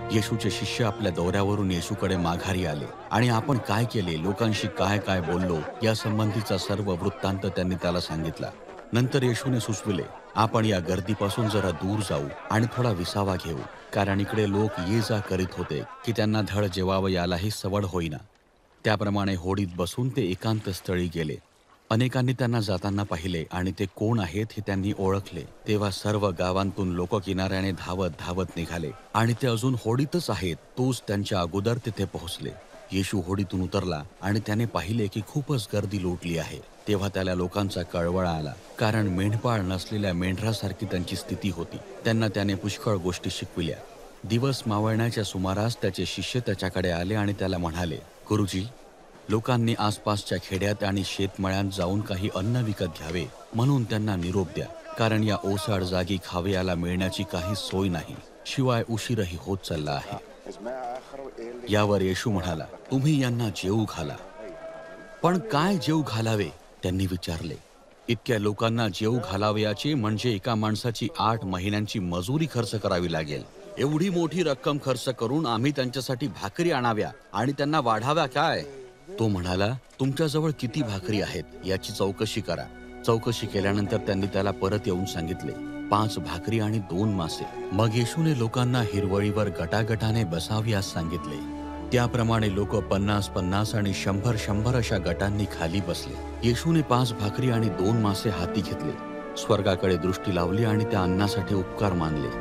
येशूचे शिष्य आपल्या दौऱ्यावरून येशूकडे माघारी आले आणि आपण काय केले, लोकांशी काय काय बोललो या संबंधीचा सर्व वृत्तांत त्यांनी त्याला सांगितला. नंतर येशूने सुचविले, आपण या गर्दीपासून जरा दूर जाऊ आणि थोडा विसावा घेऊ, कारण इकडे लोक ये जा करीत होते की त्यांना धड जेवावं यालाही सवड होईना. त्याप्रमाणे होडीत बसून ते एकांत स्थळी गेले. अनेकांनी त्यांना जाताना पाहिले आणि ते कोण आहेत हे त्यांनी ओळखले. तेव्हा सर्व गावांतून लोक किनाऱ्याने धावत धावत निघाले आणि ते अजून होडीतच आहेत तोच त्यांच्या अगोदर तिथे पोहोचले. येशू होडीतून उतरला आणि त्याने पाहिले की खूपच गर्दी लोटली आहे. तेव्हा त्याला लोकांचा कळवळा आला, कारण मेंढपाळ नसलेल्या मेंढरासारखी त्यांची स्थिती होती. त्यांना त्याने पुष्कळ गोष्टी शिकविल्या. दिवस मावळण्याच्या सुमारास त्याचे शिष्य त्याच्याकडे आले आणि त्याला म्हणाले, गुरुजी, लोकांनी आसपासच्या खेड्यात आणि शेतमळ्यात जाऊन काही अन्न विकत घ्यावे म्हणून त्यांना निरोप द्या, कारण या ओसाड जागी खावयाला मिळण्याची काही सोय नाही, शिवाय उशीरही होत चालला आहे. यावर येशू म्हणाला, तुम्ही यांना जेवू घाला. पण काय जेवू घालावे, त्यांनी विचारले. इतक्या लोकांना जेवू घालावयाचे म्हणजे एका माणसाची 8 महिन्यांची मजुरी खर्च करावी लागेल. एवढी मोठी रक्कम खर्च करून आम्ही त्यांच्यासाठी भाकरी आणाव्या आणि त्यांना वाढाव्या काय? तो म्हणाला, तुमच्याजवळ किती भाकरी आहेत याची चौकशी करा. चौकशी केल्यानंतर त्यांनी त्याला परत येऊन सांगितले, 5 भाकरी आणि 2 मासे. मग येशूने लोकांना हिरवळीवर गटागटाने बसाव्यास सांगितले. त्याप्रमाणे लोक 50-50 आणि 100-100 अशा गटांनी खाली बसले. येशूने 5 भाकरी आणि 2 मासे हाती घेतले, स्वर्गाकडे दृष्टी लावली आणि त्या अन्नासाठी उपकार मानले.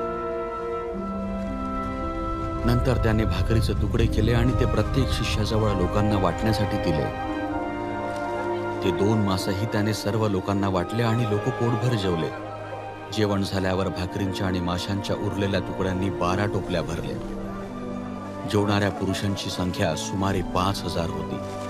नंतर त्याने भाकरीचे तुकडे केले आणि ते प्रत्येक शिष्याजवळ लोकांना वाटण्यासाठी दिले. ते 2 मासेही त्याने सर्व लोकांना वाटले आणि लोक पोटभर जेवले. जेवण झाल्यावर भाकरींच्या आणि माशांच्या उरलेल्या तुकड्यांनी 12 टोपल्या भरल्या. जेवणाऱ्या पुरुषांची संख्या सुमारे 5000 होती.